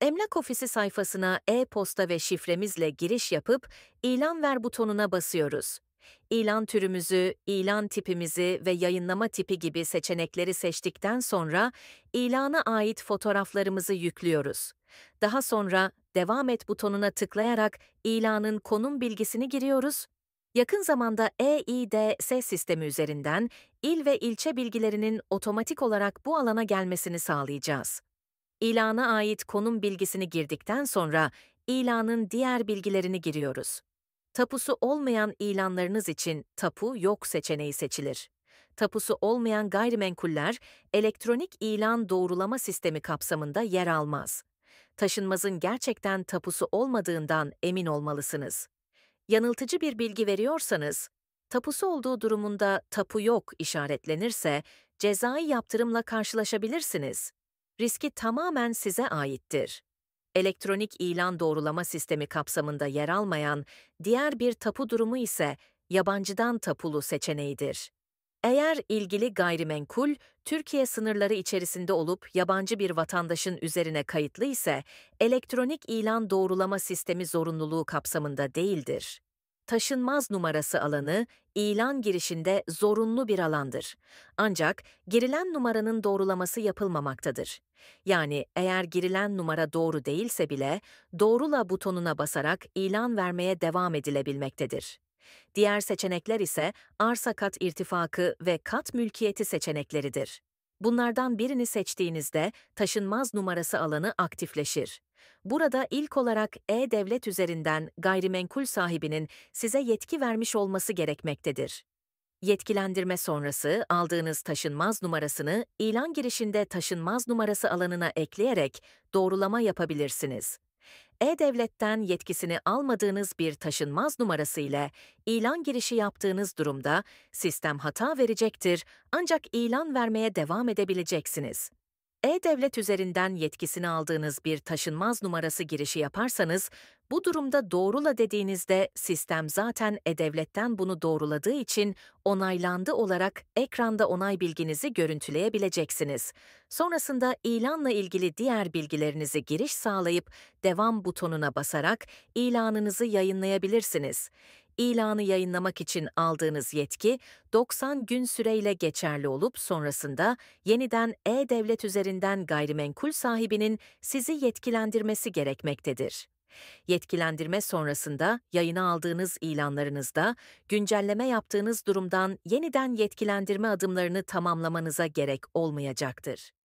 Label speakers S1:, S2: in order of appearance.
S1: Emlak Ofisi sayfasına e-posta ve şifremizle giriş yapıp "İlan ver" butonuna basıyoruz. İlan türümüzü, ilan tipimizi ve yayınlama tipi gibi seçenekleri seçtikten sonra ilana ait fotoğraflarımızı yüklüyoruz. Daha sonra "Devam et" butonuna tıklayarak ilanın konum bilgisini giriyoruz. Yakın zamanda eIDS sistemi üzerinden il ve ilçe bilgilerinin otomatik olarak bu alana gelmesini sağlayacağız. İlana ait konum bilgisini girdikten sonra ilanın diğer bilgilerini giriyoruz. Tapusu olmayan ilanlarınız için tapu yok seçeneği seçilir. Tapusu olmayan gayrimenkuller elektronik ilan doğrulama sistemi kapsamında yer almaz. Taşınmazın gerçekten tapusu olmadığından emin olmalısınız. Yanıltıcı bir bilgi veriyorsanız, tapusu olduğu durumunda "tapu yok" işaretlenirse cezai yaptırımla karşılaşabilirsiniz. Riski tamamen size aittir. Elektronik ilan doğrulama sistemi kapsamında yer almayan diğer bir tapu durumu ise yabancıdan tapulu seçeneğidir. Eğer ilgili gayrimenkul Türkiye sınırları içerisinde olup yabancı bir vatandaşın üzerine kayıtlı ise elektronik ilan doğrulama sistemi zorunluluğu kapsamında değildir. Taşınmaz numarası alanı ilan girişinde zorunlu bir alandır. Ancak girilen numaranın doğrulaması yapılmamaktadır. Yani eğer girilen numara doğru değilse bile "Doğrula" butonuna basarak ilan vermeye devam edilebilmektedir. Diğer seçenekler ise arsa kat irtifakı ve kat mülkiyeti seçenekleridir. Bunlardan birini seçtiğinizde taşınmaz numarası alanı aktifleşir. Burada ilk olarak e-Devlet üzerinden gayrimenkul sahibinin size yetki vermiş olması gerekmektedir. Yetkilendirme sonrası aldığınız taşınmaz numarasını ilan girişinde taşınmaz numarası alanına ekleyerek doğrulama yapabilirsiniz. E-Devlet'ten yetkisini almadığınız bir taşınmaz numarası ile ilan girişi yaptığınız durumda sistem hata verecektir, ancak ilan vermeye devam edebileceksiniz. E-Devlet üzerinden yetkisini aldığınız bir taşınmaz numarası girişi yaparsanız, bu durumda "Doğrula" dediğinizde sistem zaten E-Devlet'ten bunu doğruladığı için "Onaylandı" olarak ekranda onay bilginizi görüntüleyebileceksiniz. Sonrasında ilanla ilgili diğer bilgilerinizi giriş sağlayıp "Devam" butonuna basarak ilanınızı yayınlayabilirsiniz. İlanı yayınlamak için aldığınız yetki 90 gün süreyle geçerli olup sonrasında yeniden e-Devlet üzerinden gayrimenkul sahibinin sizi yetkilendirmesi gerekmektedir. Yetkilendirme sonrasında yayına aldığınız ilanlarınızda güncelleme yaptığınız durumdan yeniden yetkilendirme adımlarını tamamlamanıza gerek olmayacaktır.